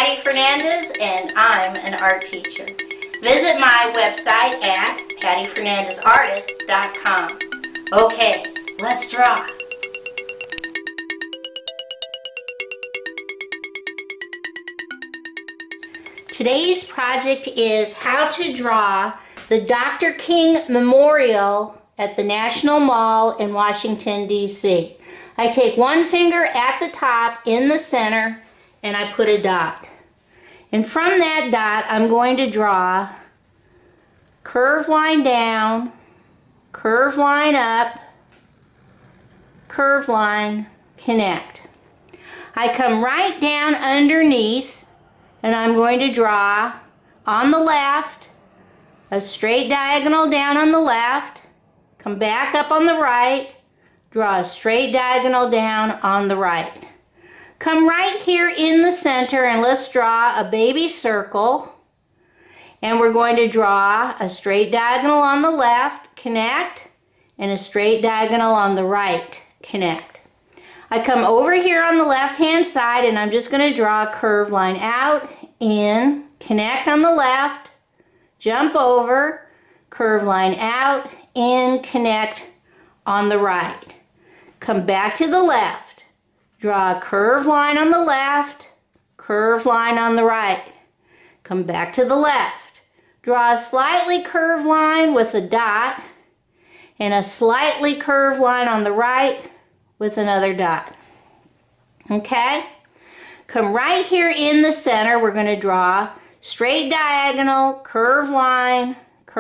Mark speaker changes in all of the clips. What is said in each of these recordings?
Speaker 1: Patty Fernandez and I'm an art teacher. Visit my website at pattyfernandezartist.com. Okay, let's draw. Today's project is how to draw the Dr. King Memorial at the National Mall in Washington, D.C. I take one finger at the top in the center and I put a dot. And from that dot, I'm going to draw curved line down, curved line up, curved line, connect. I come right down underneath and I'm going to draw on the left a straight diagonal down on the left, come back up on the right, draw a straight diagonal down on the right. Come right here in the center and let's draw a baby circle. And we're going to draw a straight diagonal on the left, connect, and a straight diagonal on the right, connect. I come over here on the left-hand side and I'm just going to draw a curved line out, in, connect on the left, jump over, curved line out, in, connect on the right. Come back to the left. Draw a curved line on the left, curved line on the right. Come back to the left. Draw a slightly curved line with a dot and a slightly curved line on the right with another dot. Okay? Come right here in the center. We're going to draw straight diagonal, curved line,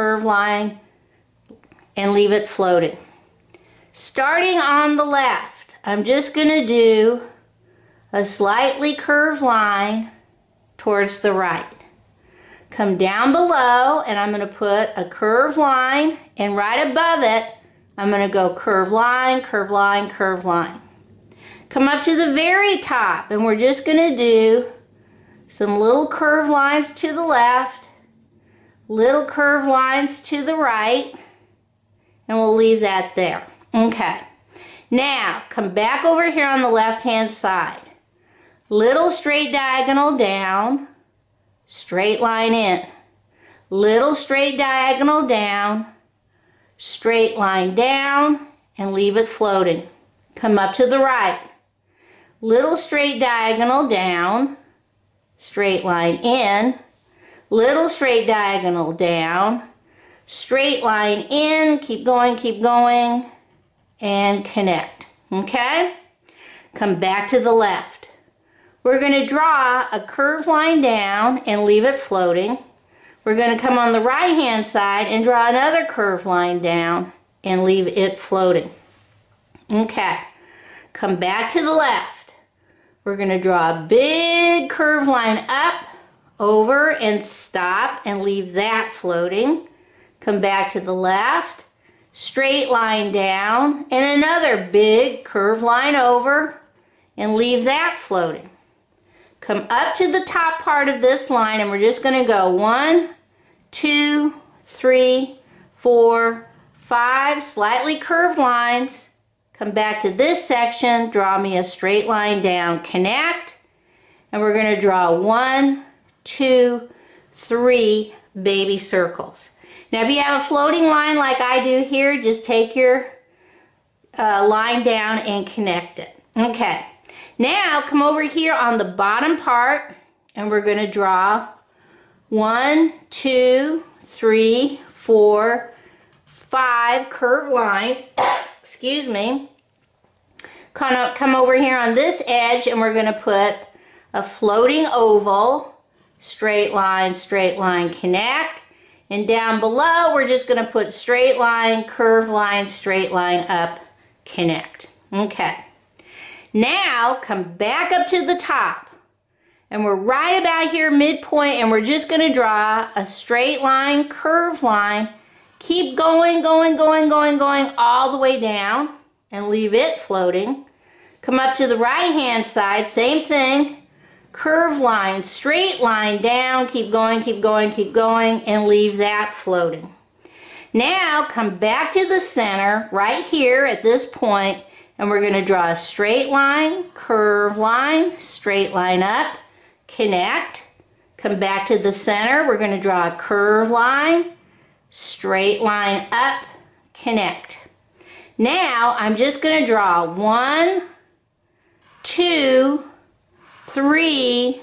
Speaker 1: and leave it floating. Starting on the left, I'm just going to do a slightly curved line towards the right. Come down below and I'm going to put a curved line, and right above it I'm going to go curved line, curved line, curved line. Come up to the very top and we're just going to do some little curved lines to the left, little curved lines to the right, and we'll leave that there. Okay. Now, come back over here on the left-hand side. Little straight diagonal down, straight line in. Little straight diagonal down, straight line down, and leave it floating. Come up to the right. Little straight diagonal down, straight line in. Little straight diagonal down, straight line in, keep going, and connect. Okay? Come back to the left. We're going to draw a curved line down and leave it floating. We're going to come on the right hand side and draw another curved line down and leave it floating. Okay. Come back to the left. We're going to draw a big curved line up, over, and stop and leave that floating. Come back to the left. Straight line down and another big curved line over and leave that floating. Come up to the top part of this line and we're just going to go 1, 2, 3, 4, 5 slightly curved lines. Come back to this section, draw me a straight line down, connect, and we're going to draw 1, 2, 3 baby circles. Now if you have a floating line like I do here, just take your line down and connect it. Okay, now come over here on the bottom part and we're going to draw 1, 2, 3, 4, 5 curved lines. Excuse me. Come over here on this edge and we're going to put a floating oval, straight line, connect. And down below, we're just going to put straight line, straight line up, connect. Okay. Now, come back up to the top. And we're right about here, midpoint, and we're just going to draw a straight line, curved line. Keep going, all the way down, and leave it floating. Come up to the right-hand side, same thing. Curved line, straight line down, keep going, and leave that floating. Now come back to the center right here at this point, and we're going to draw a straight line, curved line, straight line up, connect, come back to the center. We're going to draw a curved line, straight line up, connect. Now I'm just going to draw 1, 2, 3,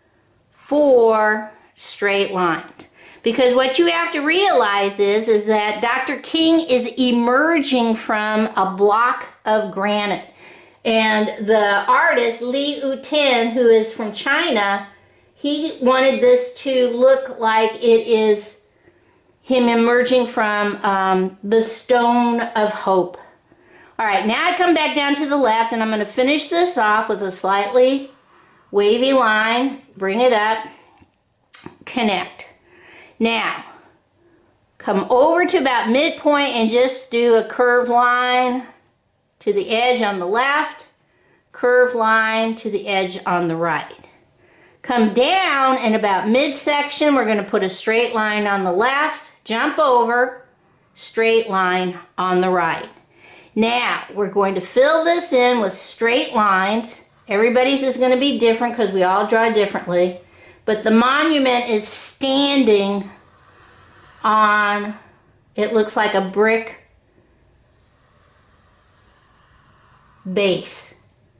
Speaker 1: 4 straight lines. Because what you have to realize is that Dr. King is emerging from a block of granite. And the artist, Li Yutin, who is from China, he wanted this to look like it is him emerging from the Stone of Hope. All right, now I come back down to the left, and I'm going to finish this off with a slightly wavy line. Bring it up, connect. Now, come over to about midpoint and just do a curved line to the edge on the left, curved line to the edge on the right. Come down and about midsection, we're going to put a straight line on the left, jump over, straight line on the right. Now, we're going to fill this in with straight lines. Everybody's is going to be different because we all draw differently. But the monument is standing on, it looks like a brick base.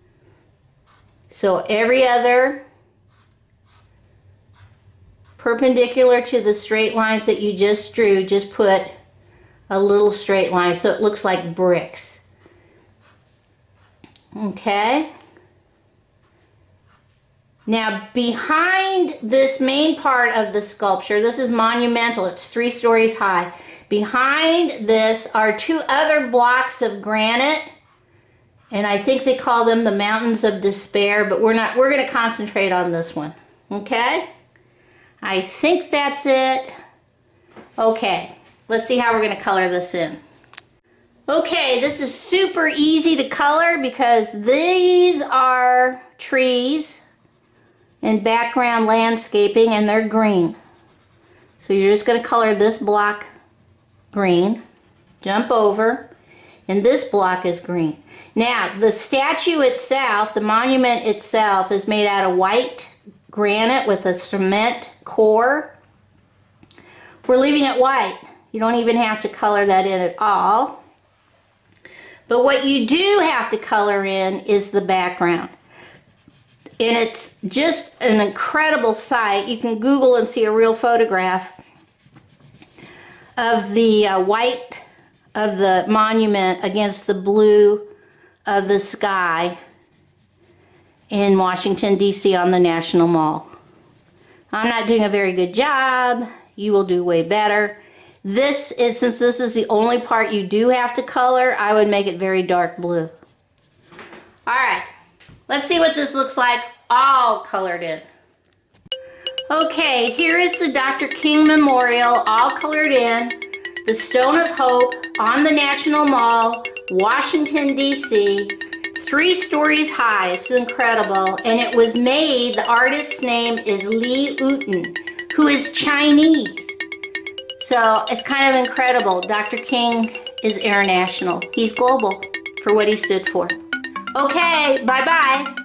Speaker 1: So every other perpendicular to the straight lines that you just drew, just put a little straight line so it looks like bricks. Okay? Now behind this main part of the sculpture, this is monumental, it's 3 stories high. Behind this are 2 other blocks of granite, and I think they call them the Mountains of Despair, but we're going to concentrate on this one. Okay? I think that's it. Okay, let's see how we're going to color this in. Okay, this is super easy to color because these are trees and background landscaping, and they're green. So you're just going to color this block green, jump over, and this block is green. Now, the statue itself, the monument itself, is made out of white granite with a cement core. We're leaving it white. You don't even have to color that in at all. But what you do have to color in is the background. And it's just an incredible sight. You can Google and see a real photograph of the white of the monument against the blue of the sky in Washington, D.C. on the National Mall. I'm not doing a very good job. You will do way better. This is, since this is the only part you do have to color, I would make it very dark blue. All right. Let's see what this looks like all colored in. Okay, here is the Dr. King Memorial all colored in. The Stone of Hope on the National Mall, Washington, D.C. 3 stories high. It's incredible. And it was made, the artist's name is Li Yutin, who is Chinese. So it's kind of incredible. Dr. King is international. He's global for what he stood for. Okay, bye-bye.